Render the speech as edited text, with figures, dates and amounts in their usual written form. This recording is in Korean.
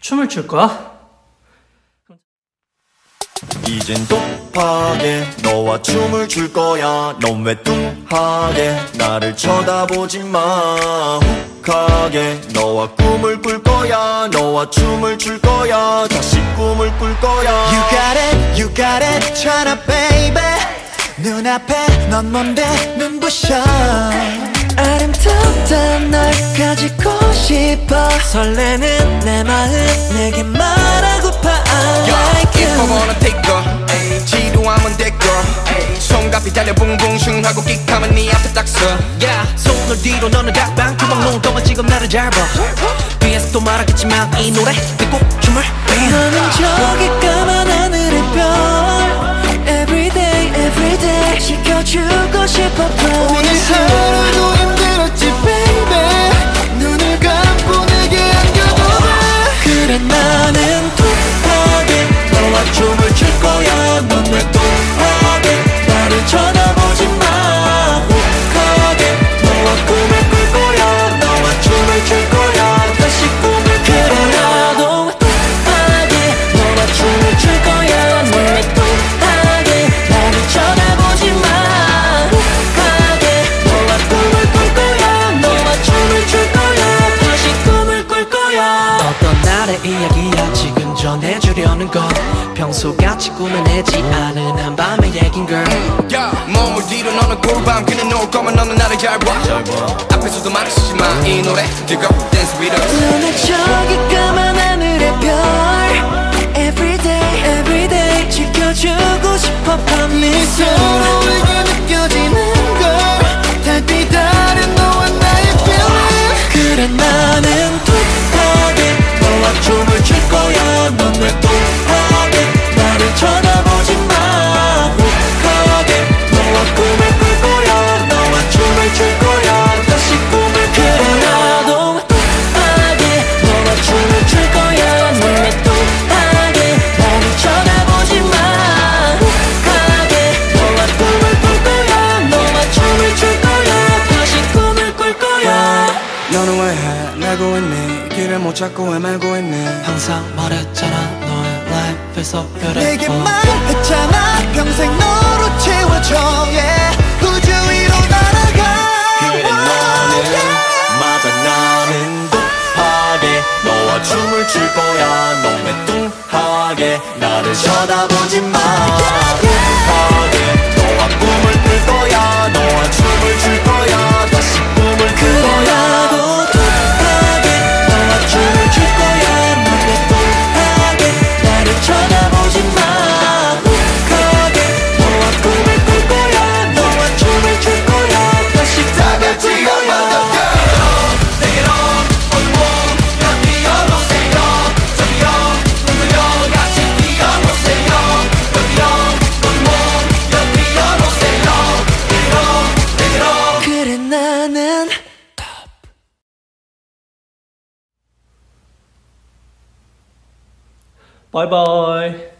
춤을 출 거야? 이젠 독하게 너와 춤을 출 거야. 넌 왜 뚱하게 나를 쳐다보지 마. 욱하게 너와 꿈을 꿀 거야. 너와 춤을 출 거야. 다시 꿈을 꿀 거야. You got it, turn up baby. 눈앞에 넌 뭔데 눈부셔. 아름답던 널 가지고 싶어. 설레는 내 마음 내게 말하고파. I like you. If I wanna take her 지루하면 됐고 손가락이 달려 붕붕슝 하고 끽하면 네 앞에 딱 서. Yeah. 손을 뒤로 너는 각방 두방 놓은 동안 지금 나를 잘 봐. 뒤에서 또 말하겠지만 이 노래 듣고 춤을 배. 너는 저기 까만 하늘의 별. Everyday everyday 지켜주고 싶어. 오늘 하루도 힘들었지 baby. 눈을 감고 내게 안겨봐. 그래 나는 뚱하게 너와 춤을 출 거야. 넌 왜 뚱하게 나를 쳐다보지 마. 욱하게 너와 꿈을 꿀 거야. 너와 춤을 출 거야. 다시 꿈을 그래 나도 뚱하게 너와 춤을 출 거야. 넌 왜 뚱하게 나를 쳐다보지 마. 욱하게 너와 꿈을 꿀 거야. 너와 춤을 출 거야. 다시 꿈을 꿀 거야. 어떤 날의 이야기야 지금 전해주려는 건 평소같이 꾸며내지 않은 한밤의 얘긴 girl. Yeah. 몸을 뒤로 너는 골반 그냥 놓을 거면 너는 나를 잘 봐. 앞에서도 말을 쓰지 마. 이 노래 들고 dance with us. 너는 저기 까만 하늘의 별. Everyday everyday 지켜주고 싶어. 밤이 서로에게 느껴지는 걸. 달빛 아래 너와 나의 feeling. 그래 나는 뚱하게 너와 춤을 출 거야. 넌 왜 뚱하게 나를 쳐다보지 마. 욱하게 너와 꿈을 꿀 거야. 너와 춤을 출 거야. 다시 꿈을 그래 나도 뚱하게 너와 춤을 출 거야. 넌 왜 뚱하게 나를 쳐다보지 마. 욱하게 너와 꿈을 꿀 거야. 너와 춤을 출 거야. 다시 꿈을 꿀 거야. 너는 왜 헤매고 있니? 길을 못 찾고 헤매고 있니? 항상 말했잖아 너의 라이프에서 그래. 내게 말했잖아 평생 너로 채워줘. Yeah. 우주 위로 날아가. 그래 너는 맞아. 나는 독하게 너와 춤을 출 거야. 넌 왜 뚱하게 나를 쳐다보지 마. 욱하게 너와 꿈을 꿀 거야. 너와 춤을 출 거야. 다시 꿈을 꿀 거야. 나도 뚱하게 너와 춤을 출 거야. 넌 왜 뚱하게 나를 쳐다보지 마. 욱하게 너와 꿈을 꿀 거야. 너와 춤을 출 거야. 다시 다 같이 한번 더. 그래 나는 바이바이.